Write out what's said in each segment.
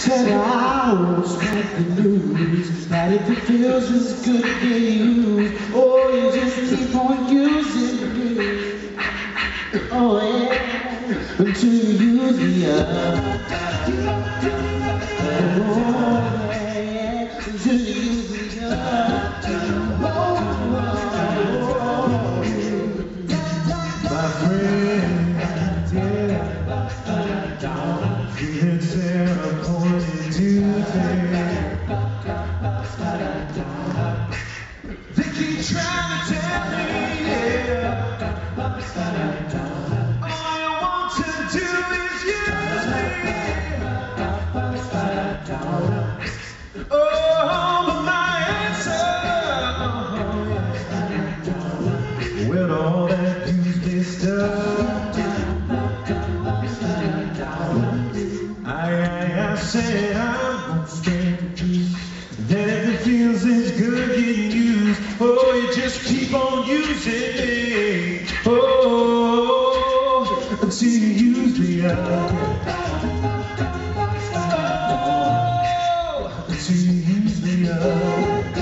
Said I will spread the news that if it feels as good to use, oh, you just keep on using me. Oh yeah, until you use me up. Oh yeah, until you use me up. My friend, feeling disappointed today. They keep trying to tell me, all you want to do is use me. Oh, but my answer, when all that Tuesday stuff, I said I won't stand for you. That if it feels as good getting used, oh, you just keep on using me. Oh, until you use me up. Oh, until you use me up.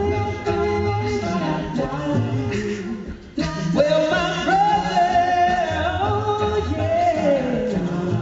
Well, my brother, oh yeah,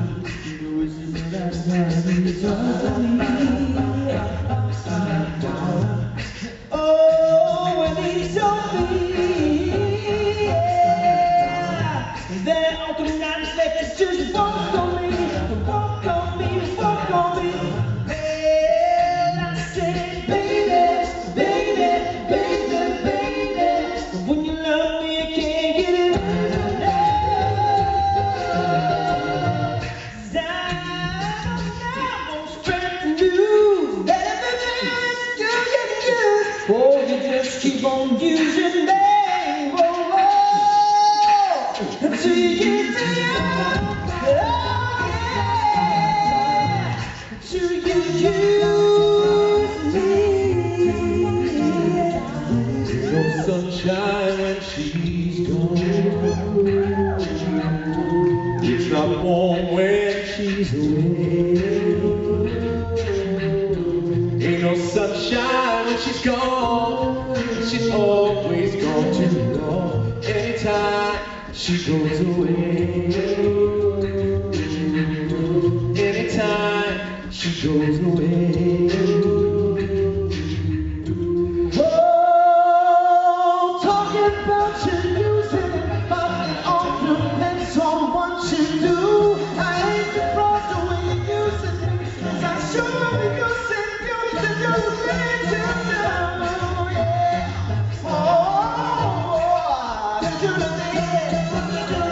oh, when he told me, yeah, that all the nights that you just walk on me, walk on me, walk on me. And I said, baby, baby, baby, baby, when you love me, I can't get it. Oh, you just keep on using me, oh, oh, until you use me up, oh, yeah, until you use me. There's no sunshine when she's gone, it's not warm when she's away. Ain't no sunshine when she's gone, she's always gone too long. Anytime she goes away, anytime she goes away. Oh, talking about you using, but it all depends on what you do. I ain't surprised the way you use it, 'cause I sure use it. Oh,